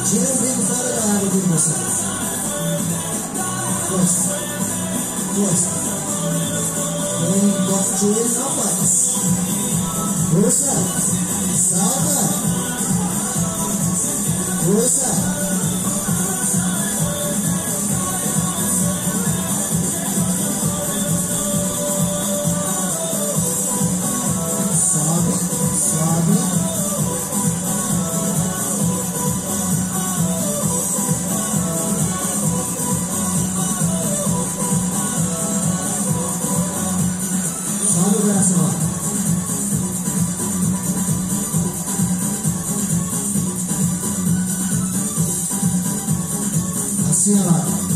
Tira o bico fora da água aqui, moçada. Força. Força. Vem, encosta o joelho, não faz. Força. Salta. Força. Sobe o braço, ó. Assim, ó.